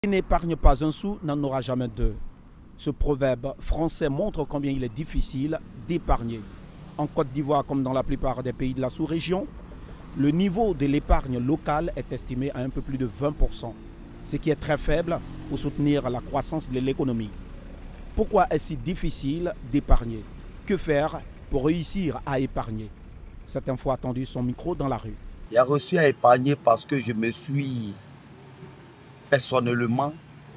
Qui n'épargne pas un sou n'en aura jamais deux. Ce proverbe français montre combien il est difficile d'épargner. En Côte d'Ivoire, comme dans la plupart des pays de la sous-région, le niveau de l'épargne locale est estimé à un peu plus de 20%, ce qui est très faible pour soutenir la croissance de l'économie. Pourquoi est-ce si difficile d'épargner? Que faire pour réussir à épargner? Certaines fois attendu son micro dans la rue. Il a réussi à épargner parce que je me suis personnellement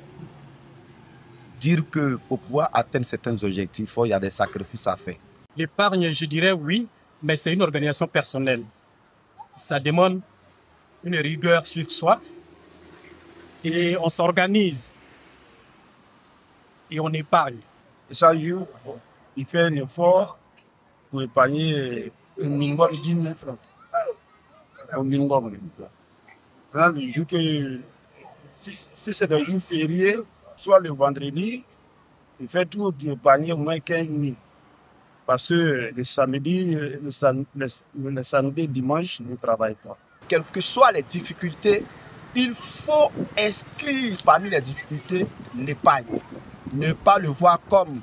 dire que pour pouvoir atteindre certains objectifs, il y a des sacrifices à faire. L'épargne, je dirais oui, mais c'est une organisation personnelle. Ça demande une rigueur sur soi et on s'organise et on épargne. Chaque jour, il fait un effort pour épargner un minimum de 10 000 francs. Un minimum. Là, le jour que, si c'est un jour férié, soit le vendredi, il fait tout d'épargner au moins 15 000. Parce que le samedi, le samedi, dimanche, je ne travaille pas. Quelles que soient les difficultés, il faut inscrire parmi les difficultés l'épargne. Ne pas le voir comme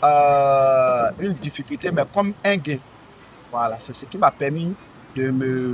une difficulté, mais comme un gain. Voilà, c'est ce qui m'a permis de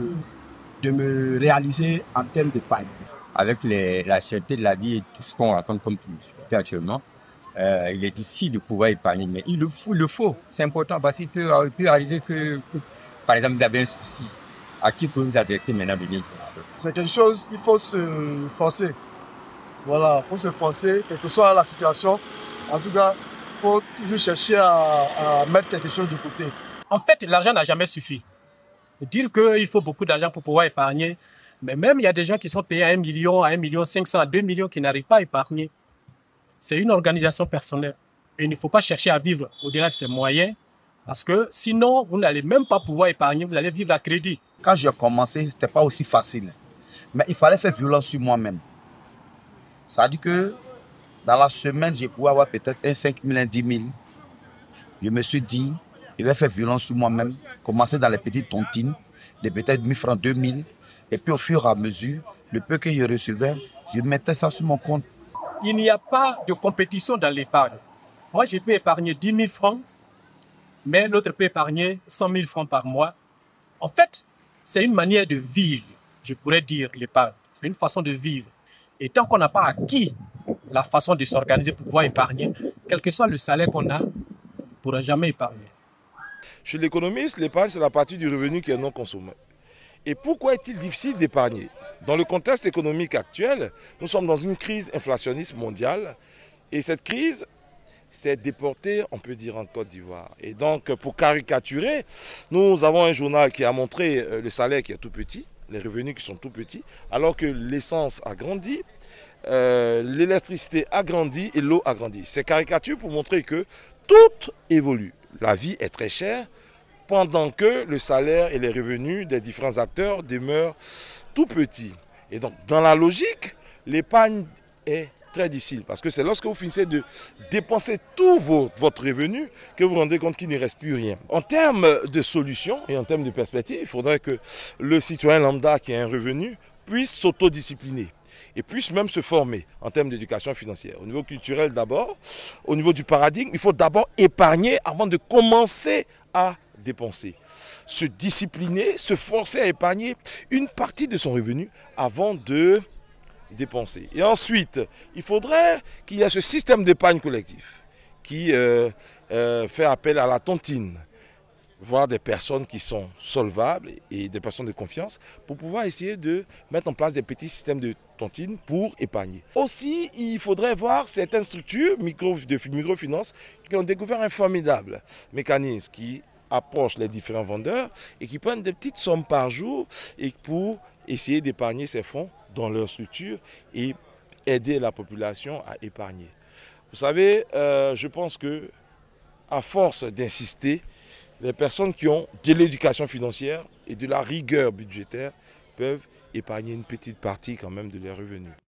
me réaliser en termes d'épargne. Avec la cherté de la vie et tout ce qu'on raconte comme publicité actuellement, il est difficile de pouvoir épargner, mais il le faut. C'est important parce qu'il peut arriver que, par exemple, vous avez un souci. À qui peut vous adresser maintenant venir? C'est quelque chose, il faut se forcer. Voilà, il faut se forcer, quelle que soit la situation. En tout cas, il faut toujours chercher à mettre quelque chose de côté. En fait, l'argent n'a jamais suffi. Dire qu'il faut beaucoup d'argent pour pouvoir épargner, mais même il y a des gens qui sont payés à 1 million, à 1 million 500, à 2 millions qui n'arrivent pas à épargner. C'est une organisation personnelle. Et il ne faut pas chercher à vivre au-delà de ses moyens, parce que sinon, vous n'allez même pas pouvoir épargner, vous allez vivre à crédit. Quand j'ai commencé, ce n'était pas aussi facile. Mais il fallait faire violence sur moi-même. Ça veut dire que dans la semaine, je pouvais avoir peut-être un 5 000, un 10 000. Je me suis dit, je vais faire violence sur moi-même, commencer dans les petites tontines, de peut-être 1 000 francs, 2 000. Et puis au fur et à mesure, le peu que je recevais, je mettais ça sur mon compte. Il n'y a pas de compétition dans l'épargne. Moi, je peux épargner 10 000 francs, mais l'autre peut épargner 100 000 francs par mois. En fait, c'est une manière de vivre, je pourrais dire, l'épargne. C'est une façon de vivre. Et tant qu'on n'a pas acquis la façon de s'organiser pour pouvoir épargner, quel que soit le salaire qu'on a, on ne pourra jamais épargner. Chez l'économiste, l'épargne, c'est la partie du revenu qui est non consommée. Et pourquoi est-il difficile d'épargner? Dans le contexte économique actuel, nous sommes dans une crise inflationniste mondiale. Et cette crise s'est déportée, on peut dire, en Côte d'Ivoire. Et donc, pour caricaturer, nous avons un journal qui a montré le salaire qui est tout petit, les revenus qui sont tout petits, alors que l'essence a grandi, l'électricité a grandi et l'eau a grandi. C'est caricature pour montrer que tout évolue. La vie est très chère, pendant que le salaire et les revenus des différents acteurs demeurent tout petits. Et donc, dans la logique, l'épargne est très difficile parce que c'est lorsque vous finissez de dépenser tout votre revenu que vous vous rendez compte qu'il ne reste plus rien. En termes de solutions et en termes de perspectives, il faudrait que le citoyen lambda qui a un revenu puisse s'autodiscipliner et puisse même se former en termes d'éducation financière. Au niveau culturel d'abord, au niveau du paradigme, il faut d'abord épargner avant de commencer à dépenser. Se discipliner, se forcer à épargner une partie de son revenu avant de dépenser. Et ensuite, il faudrait qu'il y ait ce système d'épargne collectif qui fait appel à la tontine, voire des personnes qui sont solvables et des personnes de confiance pour pouvoir essayer de mettre en place des petits systèmes de tontine pour épargner. Aussi, il faudrait voir certaines structures de microfinance qui ont découvert un formidable mécanisme qui approche les différents vendeurs et qui prennent des petites sommes par jour et pour essayer d'épargner ces fonds dans leur structure et aider la population à épargner. Vous savez, je pense que à force d'insister, les personnes qui ont de l'éducation financière et de la rigueur budgétaire peuvent épargner une petite partie quand même de leurs revenus.